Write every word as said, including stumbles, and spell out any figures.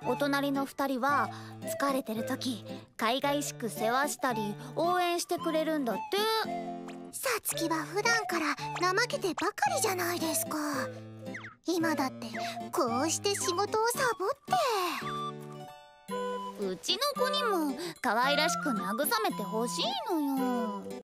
お隣のふたりは疲れてる時海外しく世話したり応援してくれるんだって。 さつきは普段から怠けてばかりじゃないですか。今だってこうして仕事をサボって。 うちの子にも可愛らしく慰めてほしいのよ。